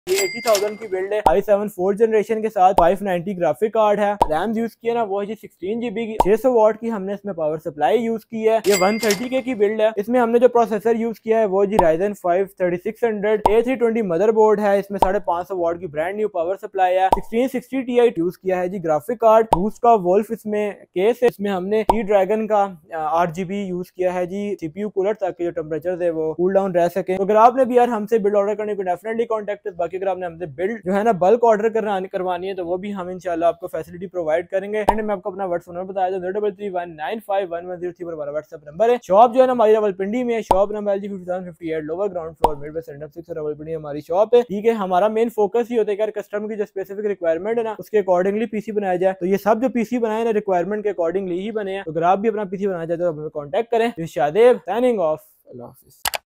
ये 80,000 की बिल्ड है। i7 4th जनरेशन के साथ 590 ग्राफिक कार्ड है। रैम यूज किया ना वो है जी 16 GB की। 600 वाट की हमने इसमें पावर सप्लाई यूज की है। ये 130K की बिल्ड है। इसमें हमने जो प्रोसेसर यूज किया है वो जी Ryzen 5 3600 A320 मदरबोर्ड है। इसमें 550 वाट की ब्रांड न्यू पावर सप्लाई है। 1660 Ti यूज किया है जी ग्राफिक कार्ड। बूस्ट का वोल्फ इसमें केस है। इसमें हमने ड्रैगन का RGB यूज किया है जी CPU कूलर, ताकि जो टेम्परेचर है वो कूल डाउन रह सके। तो अगर आपने भी यार हमसे बिल्ड ऑर्डर करने को डेफिनेटली कॉन्टेक्ट। बाकी अगर आपने हमसे बिल्ड जो है ना बल्क ऑर्डर करवानी है तो वो भी हम इंशाल्लाह आपको फैसिलिटी प्रोवाइड करेंगे। एंड मैं आपको अपना व्हाट्सएप नंबर बताया था 0331951103 पर हमारा व्हाट्सएप नंबर है। शॉप जो है ना हमारी रावलपिंडी में है। Shop number LG 5758 lower ground floor Mid West End 6 Rawalpindi हमारी शॉप है। ठीक है, हमारा मेन फोकस ही होता है यार कस्टमर की जो स्पेसिफिक रिक्वायरमेंट है ना उसके अकॉर्डिंगली पीसी बनाया जाए। तो ये सब जो पीसी बनाए ना रिक्वायरमेंट के अकॉर्डिंगली ही बने हैं। तो अगर आप भी अपना पीसी बनाना चाहते हो तो हमें कॉन्टेक्ट करें। Shadab signing off. अल्लाह हाफिज़।